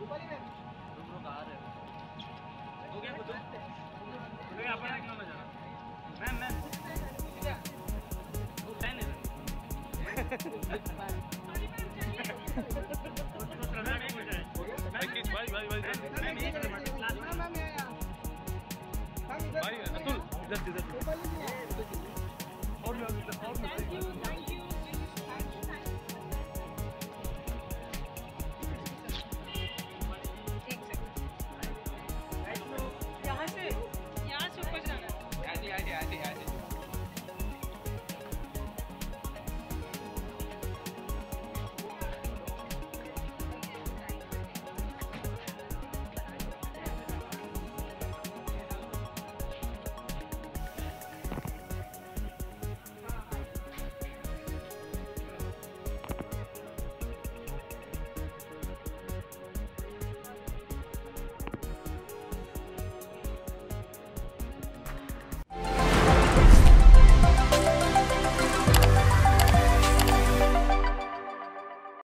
हो गया कुछ? अपना क्यों ना जाना? मैम टाइम नहीं भाई अतुल इधर और